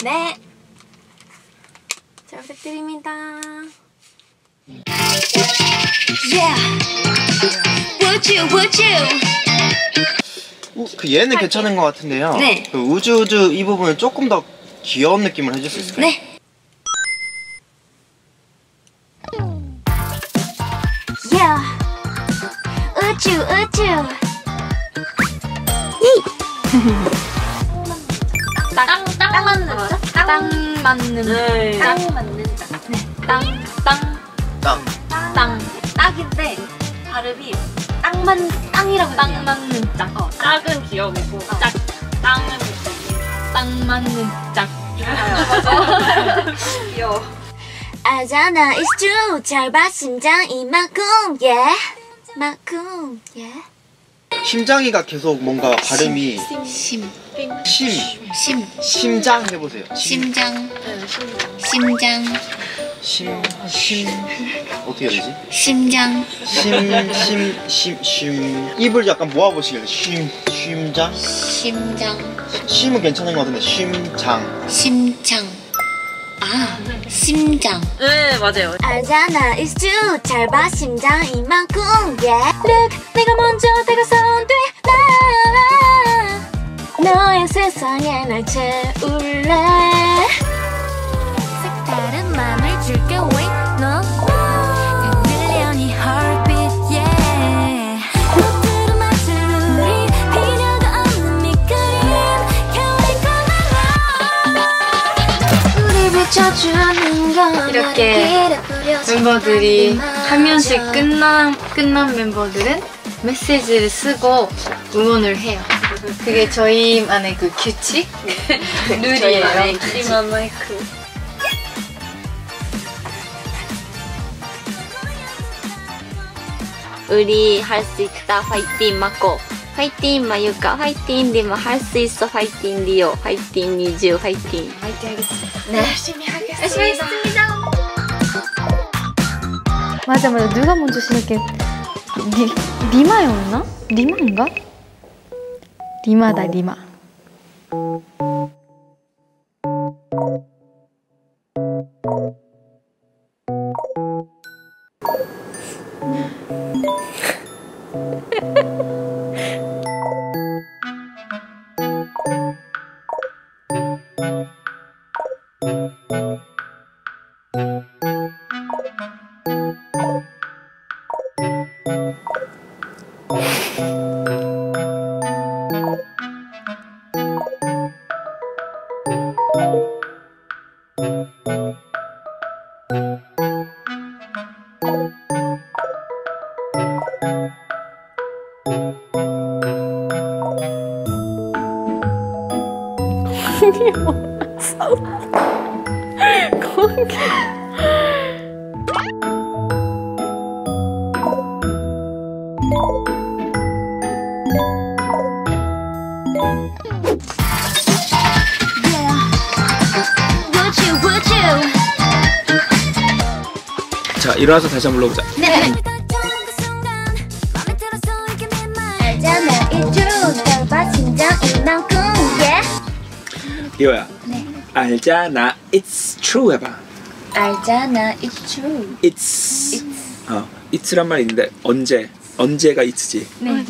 네. 잘 부탁드립니다. Yeah. Would you? 그 얘는 괜찮은 것 같은데요. 네. 그 우주우주 이 부분을 조금 더 귀여운 느낌을 해줄 수 있을까요? 네. Yeah. 우주. 땅 맞는 자? 땅 맞는. 네. 땅 맞는 자. 네. 땅. 딱인데 발음이 땅이라고 땅 맞는 짝. 짝은 귀여우고 땅은 땅 맞는 짝. 귀여워. 알잖아, it's true. 잘 봐, 심장 이만큼, yeah. 만큼, yeah. 심장이가 계속 뭔가 발음이 심장 해보세요. 심장. 어떻게 해야 되지? 심장. 입을 약간 모아보시길래 심장? 심은 괜찮은 것 같은데 심장. 심장. 네, 맞아요. 알잖아, it's true. 잘 봐, 심장 이만큼, yeah. Look, 내가 먼저 다가선 뒤 너의 세상에 날 채울래. 색다른 맘을 줄게, wait, no. 밀려니 heartbeat, yeah. 꽃으로 맞출 우리 필요가 없는 밑그림. Can we come alive? 이렇게 멤버들이 한 명씩 끝난 멤버들은 메시지를 쓰고 응원을 해요. 그게 저희만의 그 규칙? 룰이에요. 우리만의 우리 할 수 있다 화이팅 맞고 화이팅 마유카 화이팅 리마 할 수 있어 화이팅 리오 화이팅 니즈 화이팅 하겠습니다. 네, 열심히 하겠습니다. 맞아 누가 먼저 시작해? 리마였나? 리마인가? 리마다 리마. 자, 일어나서 다시 한번 불러보자. 네. 알잖아, it's true. 잘 봐, 심장 이만큼, yeah. 이거야. 네. 알잖아, it's true 해봐. 알잖아, it's true. It's. it'란 말이 있는데 언제가 it지? 네.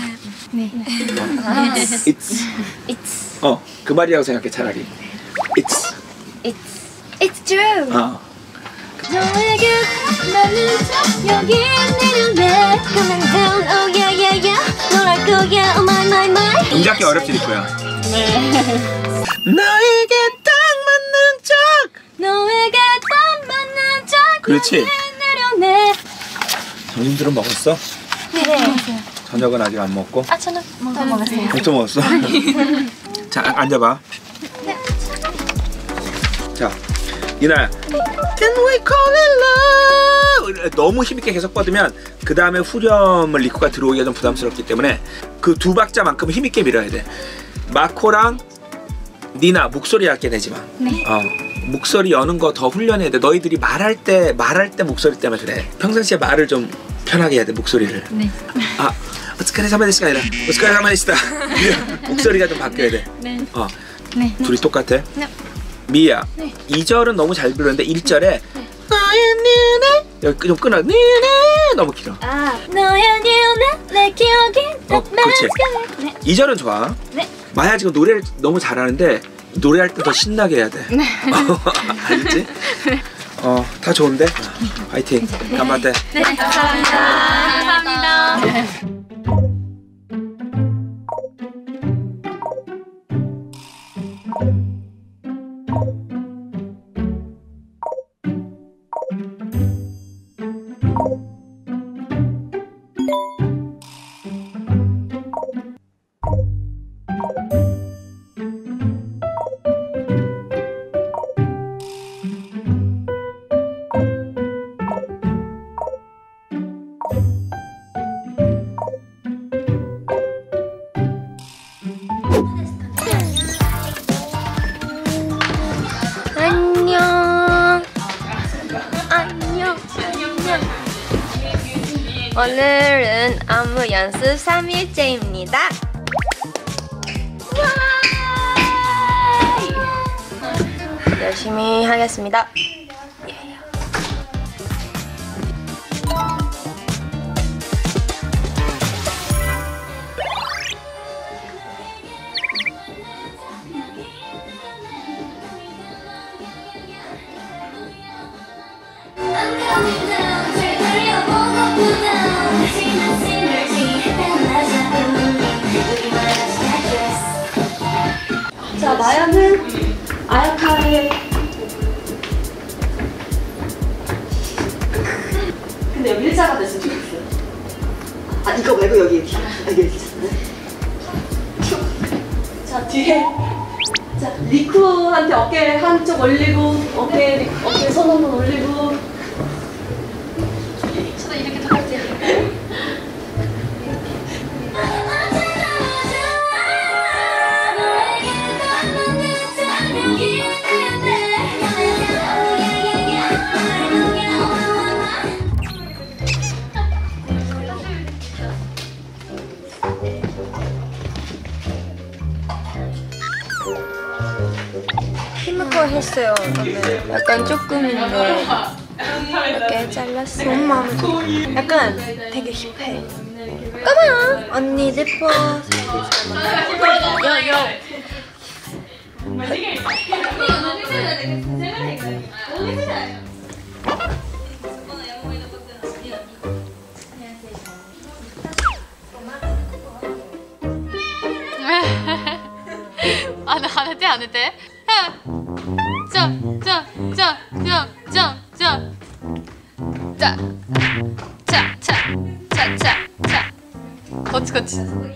it's. 그 말이라고 생각해 차라리. It's true. 너에게 나는 여기 내려내 Coming down, oh yeah yeah yeah 너랄 거야, oh my my my 동작이 어렵지 리코야. 너에게 딱 맞는 척. 너에게 딱 맞는 척 그렇지. 내려내. 점심들은 먹었어? 네. 저녁은 아직 안 먹고? 저는 더 먹었어요. 벌써 먹었어? 자, 앉아봐. 네. 자, 이나야. Can we call it love? 너무 힘있게 계속 뻗으면 그 다음에 후렴을 리코가 들어오기가 좀 부담스럽기 때문에 그 두 박자만큼 힘있게 밀어야 돼. 마코랑 니나 목소리 얇게 내지 마. 네. 목소리 여는 거 더 훈련해야 돼. 너희들이 말할 때 목소리 때문에 그래. 평상시에 말을 좀 편하게 해야 돼, 목소리를. 네. 오츠카레 사마데시가 아니라 오츠카레 사마데시다. 목소리가 좀 바뀌어야 돼. 네. 둘이 똑같아? 네. 미야. 2절은 너무 잘 불렀는데 1절에 너의 눈에 여기 좀 끊어. 눈에 너무 길어. 너의 눈에 내 기억이 그렇지. 2절은 좋아. 네. 마야 지금 노래를 너무 잘하는데 노래할 때 더 신나게 해야 돼. 알지? 다 좋은데? 화이팅. 간만에. 네, 감사합니다. 오늘은 안무 연습 3일째입니다. 열심히 하겠습니다. 자, 마야는 아야카를. 근데 여기 일자가 됐으면 좋겠어요. 아, 이거 말고 여기. 여기 있잖아요. 자, 뒤에. 자, 리쿠한테 어깨 한쪽 올리고, 어깨 손 한번 올리고. 저도 이렇게 똑같이. 힘있고 했어요. 약간 조금 이렇게 잘랐어요. 너무 마음에 들어. 약간 되게 힙해. 까만 언니 예뻐. 안 해대. 거치.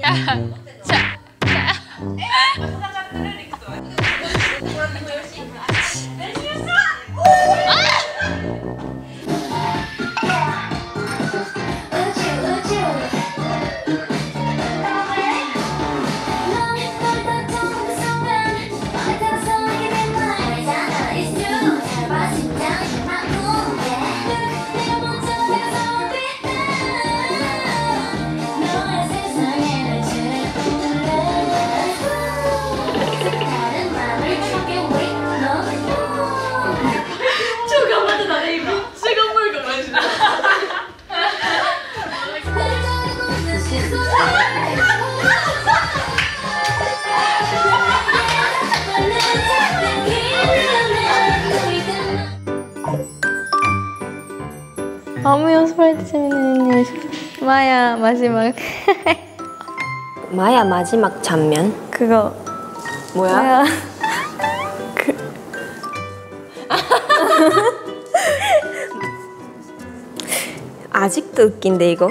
안무 연습할 때는 마야 마지막 마야 마지막 장면? 그거 뭐야? 마야 아직도 웃긴데 이거?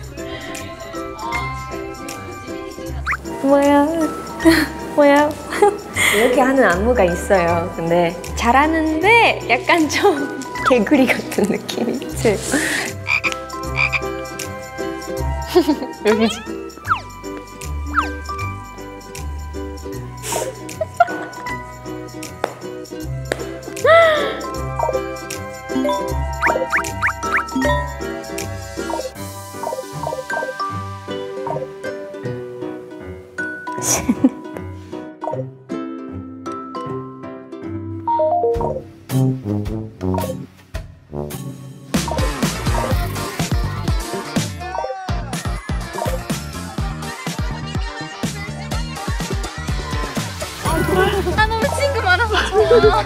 뭐야 이렇게 하는 안무가 있어요. 근데 잘하는데 약간 좀 개구리 같은 느낌이 있어요. 여기지. 아 너무 친구 많아서 좋아.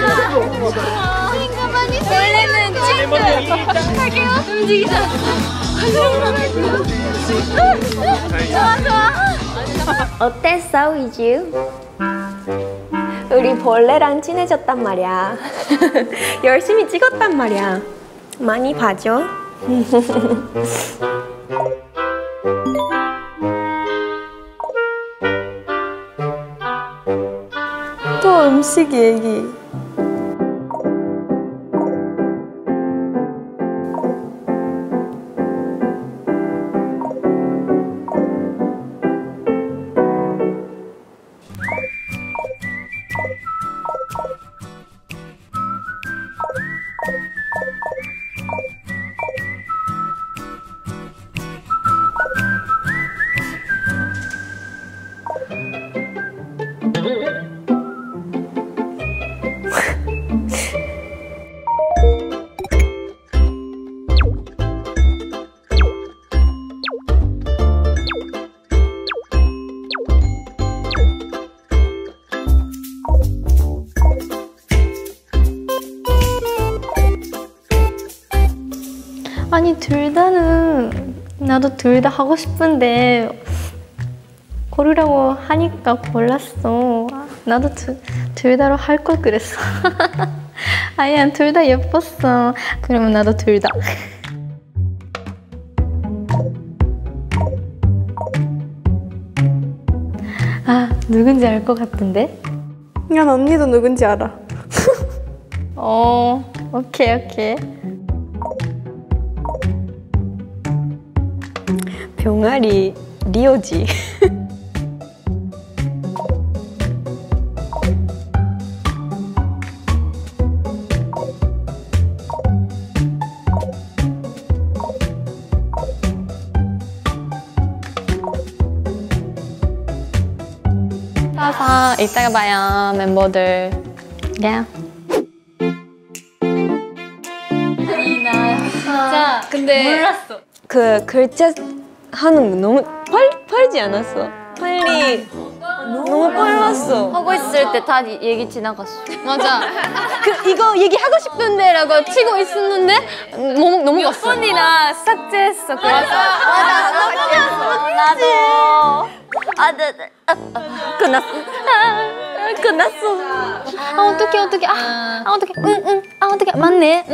친구 많이 원래는 친구 갈게요. 움직이자. 좋아 좋아. 어땠어, 위주? 우리 벌레랑 친해졌단 말이야. 열심히 찍었단 말이야. 많이 봐줘. 또 음식 얘기. 아니 둘 다는 나도 둘 다 하고 싶은데 고르라고 하니까 골랐어. 나도 둘 다로 할 걸 그랬어. 아니야 둘 다 예뻤어. 그러면 나도 둘 다. 아 누군지 알 것 같은데? 난 언니도 누군지 알아. 오케이 오케이. 병아리 리오지. 따서 이따가 봐요 멤버들. 야. 진짜 근데 몰랐어. 그 글자 하는 거 너무 빨지 않았어? 빨리 너무 빨랐어. 하고 있을 때 다 얘기 지나갔어. 맞아. 이거 얘기하고 싶은데 라고 치고 있었는데 너무 갔어. 몇 번이나 삭제했어. 맞아. 나도. 끝났어. 끝났어. 어떡해. 어떡해. 응. 어떡해. 맞네.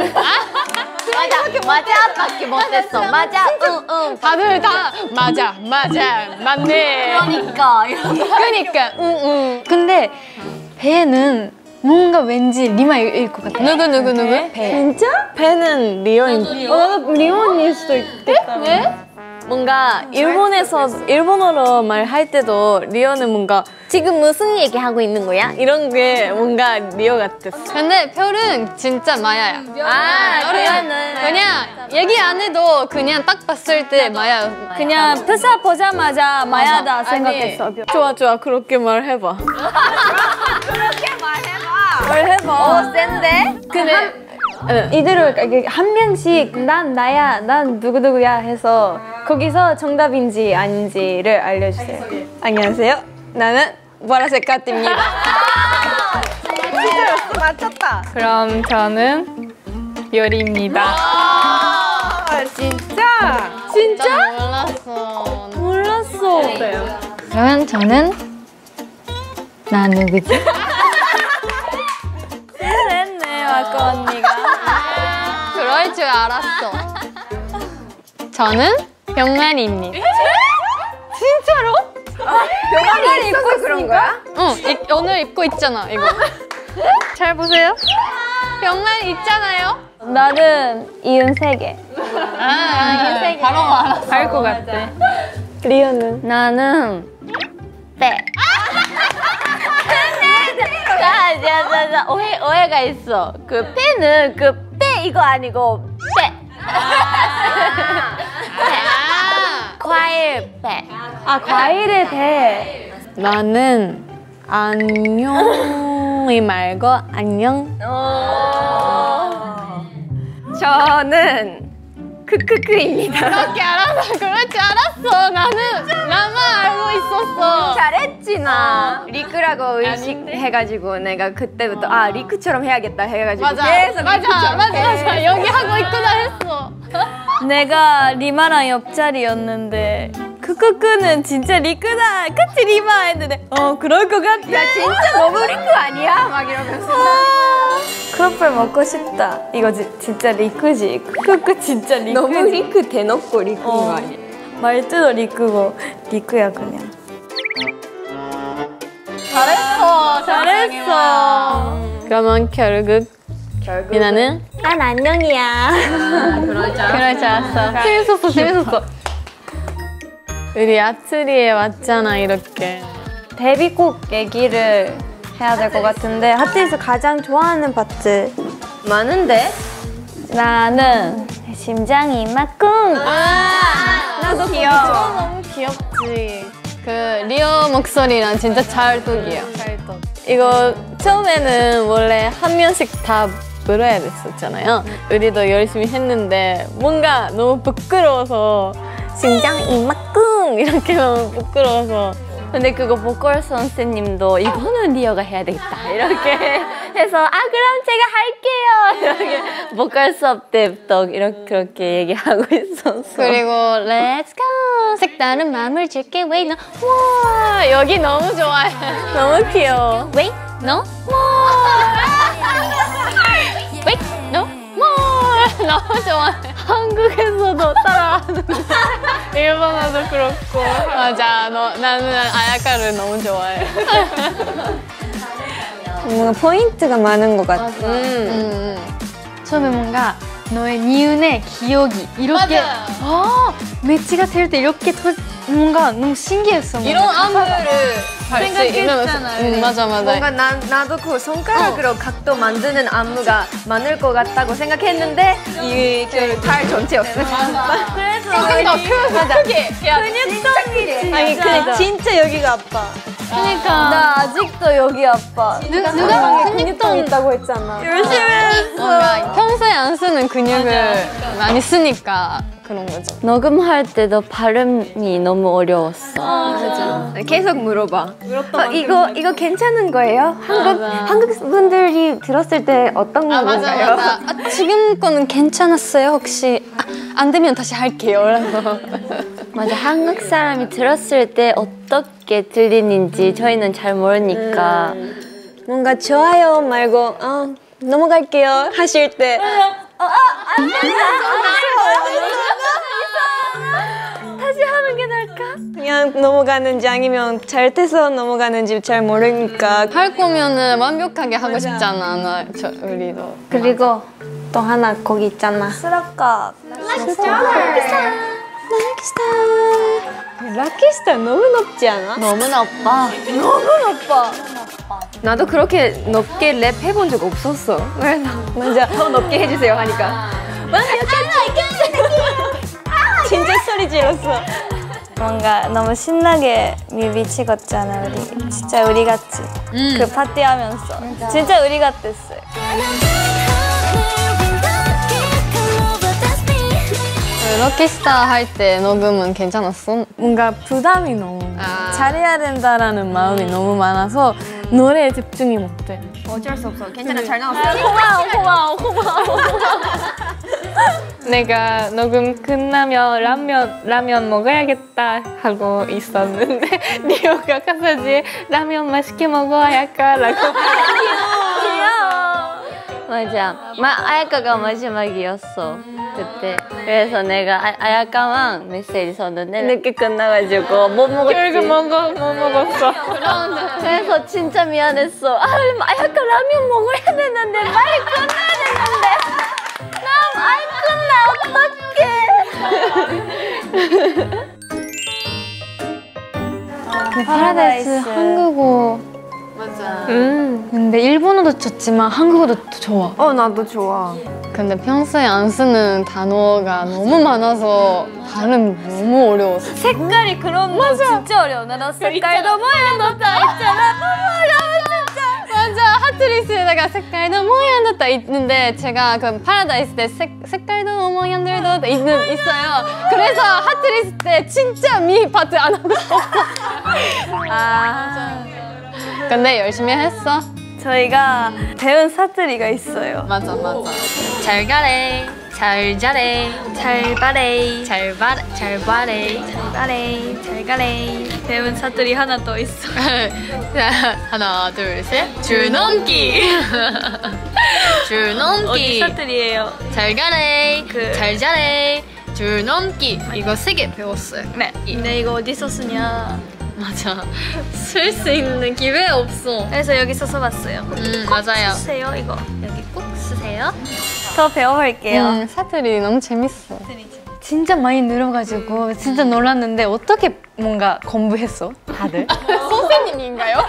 맞아밖에 못했어. 맞아. 응. 다들 다 맞아. 맞네. 그러니까. 응. 근데 배는 뭔가 왠지 리마일 것 같아. 누구? 배. 진짜? 배는 리오인. 나도 리오일 수도 있겠다. 왜? 뭔가 일본어로 말할 때도 리오는 뭔가 지금 무슨 얘기 하고 있는 거야? 이런 게 뭔가 리오 같았어. 근데 별은 진짜 마야야. 그냥 얘기 안 해도 그냥 딱 봤을 때 마야. 그냥 프사 보자마자 마야다 생각했어. 좋아. 그렇게 말해봐. 말해봐. 센데? 근데 이대로 한 명씩 난 나야, 난 누구야 해서 거기서 정답인지 아닌지를 알려주세요. 안녕하세요. 나는 보라색 카트입니다. 맞췄다. 그럼 저는 요리입니다. 진짜? 몰랐어. 그러면 저는 나 누구지? 잘했네, 와코 언니가. 그럴 줄 알았어. 저는 병아리입니다. 병아리 입고 그런 거야? 오늘 입고 있잖아 이거. 잘 보세요. 병만 있잖아요. 나는 이은 3개. 바로 알았어. 알 것 같아. 리오는? 나는 빼. 자, 오해가 있어. 그 빼는 그 빼 이거 아니고 빼. 과일 빼. 아, 과일에 대. 나는 안녕이 말고 안녕. 저는 크크크입니다. 그렇게 알았어. 그럴 줄 알았어. 나만 알고 있었어. 잘했지 나. 리크라고 의식해가지고 내가 그때부터 아 리크처럼 해야겠다 해가지고 계속 맞아. 여기 하고 있구나 했어. 내가 리마랑 옆자리였는데 크크크는 진짜 리크다 그치 리마 했는데 그럴 것 같아. 야 진짜 너무 리크 아니야? 막 이러면서 크로플 먹고 싶다. 이거 진짜 리크지. 크크크 진짜 리크지. 너무 리크 대놓고 리크인 거 아니야? 말투도 리크고 리크야 그냥. 잘했어. 그러면 결국 미나는 난 안녕이야. 그럴 줄 알았어. 재밌었어. 우리 아트리에 왔잖아 이렇게. 데뷔곡 얘기를 해야 될 것 같은데 하트에서 가장 좋아하는 파트 많은데? 나는 심장이 막쿵. 나도 귀여워. 너무 귀엽지. 그 리오 목소리랑 진짜 찰떡이야. 이거 처음에는 원래 한 명씩 다 불러야 됐었잖아요. 우리도 열심히 했는데 뭔가 너무 부끄러워서 심장이 막쿵 이렇게 너무 부끄러워서. 근데 그거 보컬 선생님도 이거는 리오가 해야 되겠다 이렇게 해서 그럼 제가 할게요 이렇게 보컬 수업 때부터 이렇게 그렇게 얘기하고 있었어. 그리고 Let's go 색다른 마음을 줄게 Wait no more 여기 너무 좋아해. 너무 귀여워. Wait no more Wait no more 너무 좋아해. 한국에서도 따라하는데 일본어도 그렇고. 맞아. 나는 아야카를 너무 좋아해. 뭔가 포인트가 많은 것 같아. 처음에 뭔가 너의 니은의 기억이 이렇게 매치가 될 때 이렇게 뭔가 너무 신기했어. 이런 안무를 생각했잖아요. 맞아. 뭔가 나도 그 손가락으로 각도 만드는 안무가 많을 것 같다고 생각했는데 이게 달 전체였어. 그래서 맞아. 크게. 근육통이 아니 그러니까 진짜 여기가 아파. 그러니까 나 아직도 여기 아파. 누가 근육통 있다고 했잖아. 열심히 했어. 뭔가 평소에 안 쓰는 근육을 많이 쓰니까 그런 거죠. 녹음할 때도 발음이 너무 어려웠어. 맞아. 계속 물어봐. 이거 괜찮은 거예요? 한국 분들이 들었을 때 어떤 건가요? 맞아. 지금 거는 괜찮았어요? 혹시 안 되면 다시 할게요. 그래서 맞아. 한국 사람이 들었을 때 어떻게 들리는지 저희는 잘 모르니까 뭔가 좋아요 말고 넘어갈게요 하실 때 다시 하는 게 나을까? 그냥 넘어가는지 아니면 잘 돼서 넘어가는지 잘 모르니까 할 거면은 완벽하게 하고 싶잖아. 우리도. 그리고 또 하나 거기 있잖아 스라카 라키스타 너무 높지 않아? 너무 나빠. 나도 그렇게 높게 랩 해본 적 없었어. 그래서 먼저 더 높게 해주세요 하니까 진짜 소리 질렀어. 뭔가 너무 신나게 뮤비 찍었잖아 우리. 진짜 우리 같지. 그 파티하면서 진짜 우리 같았어요. 럭키스타 할 때 녹음은 괜찮았어? 뭔가 부담이 너무 잘해야 된다라는 마음이 너무 많아서 노래에 집중이 못 돼. 어쩔 수 없어. 괜찮아. 잘 나왔어. 고마워. 내가 녹음 끝나면 라면 먹어야겠다 하고 있었는데 리오가 가사지에 라면 맛있게 먹어야 할까라고. 귀여워. 맞아. 아야카가 마지막이었어 그때. 그래서 내가 아야카만 메시지 썼는데 늦게 끝나가지고 못 먹었지. 결국 못 먹었어. 그래서 진짜 미안했어. 아야카 라면 먹어야 되는데 빨리 끝나야 되는데 안 끝나. 어떡해. 파라다이스 한국어. 맞아. 근데 일본어도 좋지만 한국어도 좋아. 나도 좋아. 근데 평소에 안 쓰는 단어가 너무 많아서 발음 너무 어려웠어. 색깔이 그런 거 진짜 어려워. 나 색깔도 모양도 다 있잖아. 너무 어려워 진짜. 맞아. 하트리스에다가 색깔도 모양도 다 있는데 제가 그 파라다이스 때 색깔도 모양들도 다 있어요. 그래서 하트리스 때 진짜 미 파트 안 하고 싶었어. 근데 열심히 했어. 저희가 배운 사투리가 있어요. 맞아. 잘 가래. 잘 자래. 잘 바래. 잘 바래. 잘 바래. 잘 가래. 배운 사투리 하나 더 있어. 자, 하나, 둘, 셋. 줄넘기. 줄넘기. 어디 사투리예요? 잘 가래. 잘 자래. 줄넘기. 이거 3개 배웠어요. 네. 근데 이거 어디서 쓰냐? 맞아. 쓸 수 있는 기회 없어. 그래서 여기서 써봤어요. 맞아요. 쓰세요 이거. 여기 꼭 쓰세요. 더 배워볼게요. 사투리 너무 재밌어. 진짜 많이 늘어가지고 진짜 놀랐는데 어떻게 뭔가 공부했어? 다들? 선생님인가요?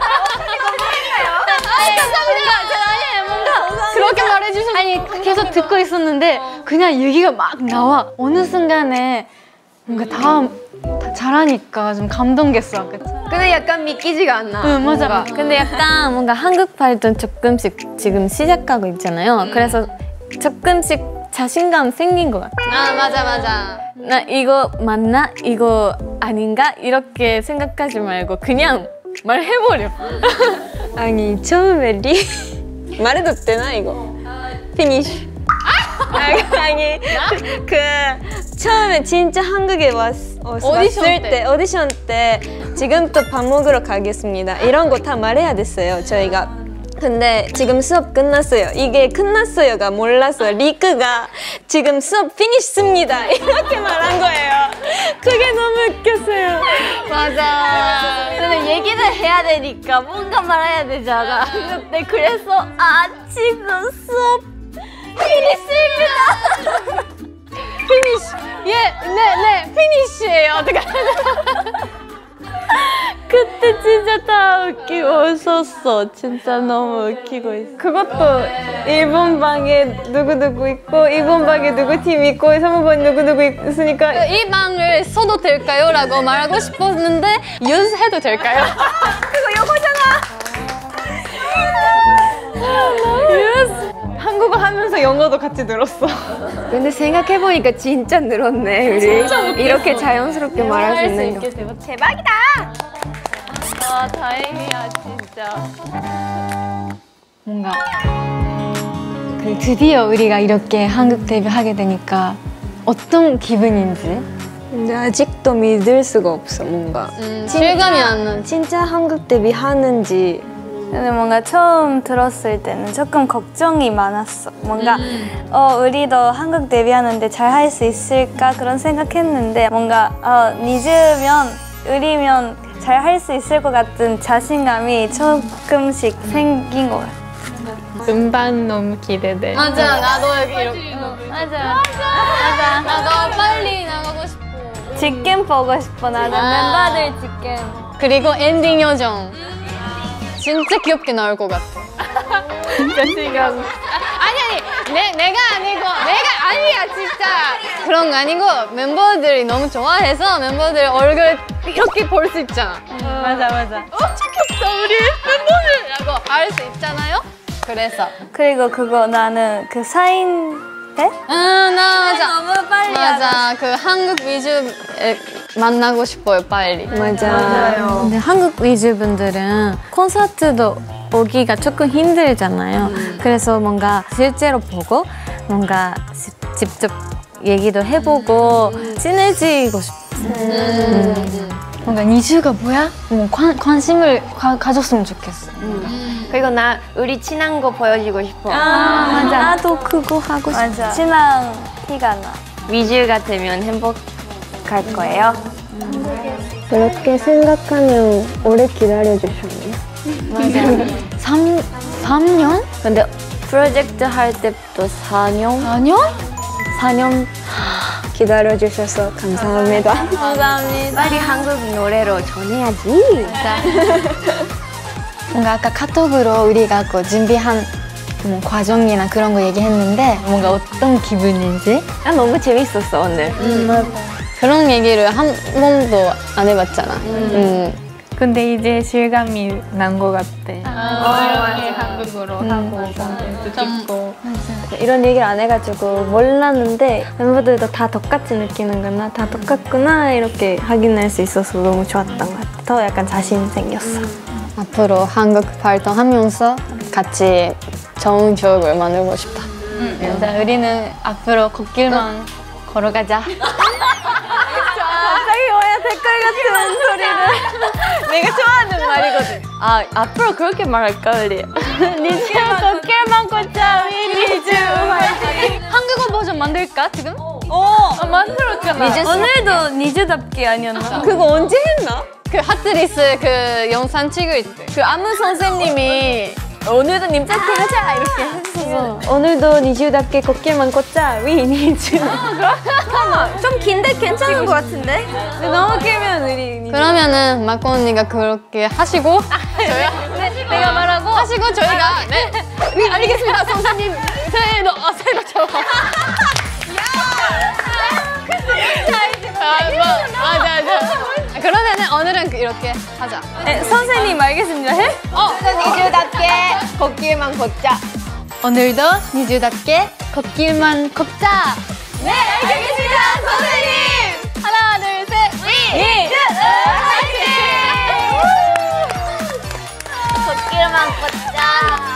그렇게 말해주셔서. 아니 계속 듣고 있었는데 그냥 얘기가 막 나와. 어느 순간에 뭔가 다 잘하니까 좀 감동됐어. 그치? 근데 약간 믿기지가 않아. 응 맞아. 근데 약간 뭔가 한국 발전 조금씩 지금 시작하고 있잖아요. 그래서 조금씩 자신감 생긴 것 같아. 맞아. 나 이거 맞나? 이거 아닌가? 이렇게 생각하지 말고 그냥 말해버려. 아니 처음에 말해도 되나 이거? 피니쉬. 아니 그 처음에 진짜 한국에 왔을 때 오디션 때 지금부터 밥 먹으러 가겠습니다 이런 거 다 말해야 됐어요 저희가. 근데 지금 수업 끝났어요. 이게 끝났어요가 몰랐어요. 리크가 지금 수업 피니시입니다 이렇게 말한 거예요. 그게 너무 웃겼어요. 맞아. 근데 얘기를 해야 되니까 뭔가 말해야 되잖아. 근데 그래서 지금 수업 피니시입니다. 피니쉬. 네, 피니쉬예요. 어떻게 그때 진짜 다 웃기고 웃었어. 진짜 너무 웃기고 있어. 그것도 일본 방에 누구누구 있고 일본 방에 누구 팀 있고 사무반 누구누구 있으니까 이 방을 써도 될까요? 라고 말하고 싶었는데 연습해도 될까요? 그거 요거잖아. 한국어 하면서 영어도 같이 늘었어. 근데 생각해보니까 진짜 늘었네 우리. 이렇게 자연스럽게 말할 수 있는 거. 대박이다. 다행이야 진짜. 뭔가 드디어 우리가 이렇게 한국 데뷔하게 되니까 어떤 기분인지. 근데 아직도 믿을 수가 없어 뭔가. 실감이 안 나. 진짜 한국 데뷔하는지. 근데 뭔가 처음 들었을 때는 조금 걱정이 많았어. 뭔가 우리도 한국 데뷔하는데 잘 할 수 있을까 그런 생각했는데 뭔가 늦으면 느리면 잘 할 수 있을 것 같은 자신감이 조금씩 생긴 것 같아. 음반 너무 기대돼. 맞아, 나도 이렇게. 맞아. 나도 빨리 나가고 싶어. 직캠 보고 싶어. 나는 멤버들 직캠. 그리고 엔딩 요정. 진짜 귀엽게 나올 것 같아. 자신감. 내가 아니야 진짜. 그런 거 아니고 멤버들이 너무 좋아해서 멤버들 얼굴 이렇게 볼 수 있잖아. 맞아. 엄청 귀엽다 우리 멤버들이라고 알 수 있잖아요. 그래서 그리고 그거 나는 그 사인 때? 맞아. 너무 빨리 맞아. 그 한국 위주 만나고 싶어요 빨리. 맞아요. 근데 한국 위주 분들은 콘서트도 오기가 조금 힘들잖아요. 그래서 뭔가 실제로 보고 뭔가 직접 얘기도 해보고 친해지고 싶어. 뭔가 니즈가 뭐야? 뭐 관심을 가졌으면 좋겠어. 그리고 나 우리 친한 거 보여주고 싶어. 맞아. 나도 그거 하고 싶어. 친한 티가 나. 위즈가 되면 행복할 거예요. 그렇게 생각하면 오래 기다려주셨네요. 맞아. 3년? 근데 프로젝트 할 때부터 4년? 4년? 4년 기다려주셔서 감사합니다. 감사합니다. 빨리 한국 노래로 전해야지. 뭔가 아까 카톡으로 우리가 그 준비한 뭐 과정이나 그런 거 얘기했는데 뭔가 어떤 기분인지? 아, 너무 재밌었어 오늘. 그런 얘기를 한 번도 안 해봤잖아. 근데 이제 실감이 난 것 같아. 이렇게 한국어로 하고 콘텐츠 찍고. 이런 얘기를 안 해가지고 몰랐는데 멤버들도 다 똑같이 느끼는구나, 다 똑같구나 이렇게 확인할 수 있어서 너무 좋았던 것 같아. 더 약간 자신 생겼어. 앞으로 한국 활동하면서 같이 좋은 추억을 만들고 싶다. 맞아, 우리는 앞으로 걷길만 걸어가자. 갑자기 뭐야 댓글 같은 소리를. 내가 좋아하는 말이거든. 아, 앞으로 그렇게 말할까 우리? 니즈 걷길만 걷자 위니즈. 한국어 버전 만들까 지금? 만들었잖아. 오늘도 니즈답게 아니었나? 그거 언제 했나? 그 핫드리스 그 영상 찍을 때. 그 안무 선생님이 오늘도 님짝게 하자 이렇게 했어서. 오늘도 니즈답게 걷길만 걷자 위니즈. 좀 긴데 괜찮은 것 같은데? 너무 길면 우리 그러면은 마코 언니가 그렇게 하시고 내가 말하고 하시고 저희가 네 알겠습니다 선생님 새해도 새해도처럼 맞아 그러면은 오늘은 이렇게 하자. 선생님 알겠습니다 해? 니즈답게 걷길만 걷자. 오늘도 니즈답게 걷길만 걷자. 네 알겠습니다 선생님. 하나 둘 셋 위니즈 화이팅. 걷길만 걷자.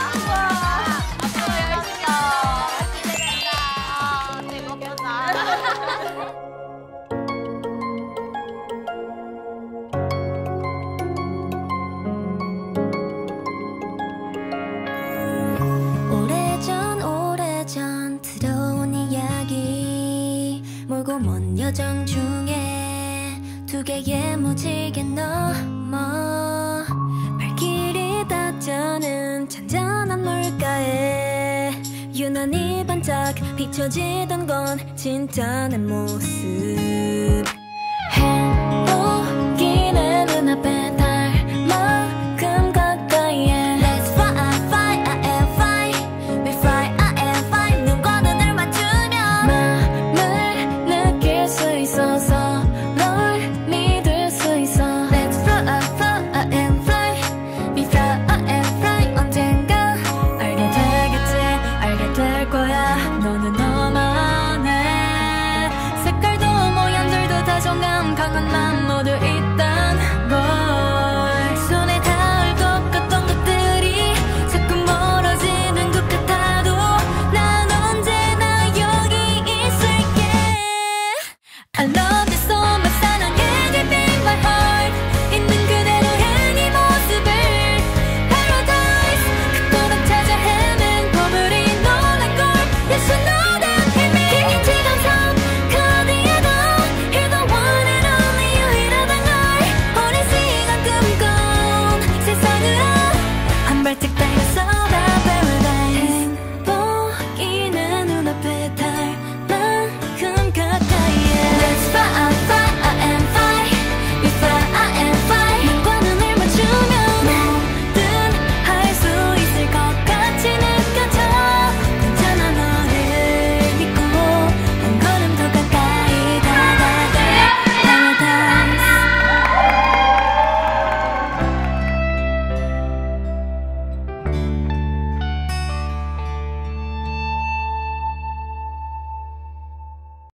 오래전 들어온 이야기 멀고 먼 여정 중에 두 개의 무지개 넘어 발길이 닿자는 잔잔한 물가에 유난히 반짝 비춰지던 건 진짜 내 모습 행복이 내 눈앞에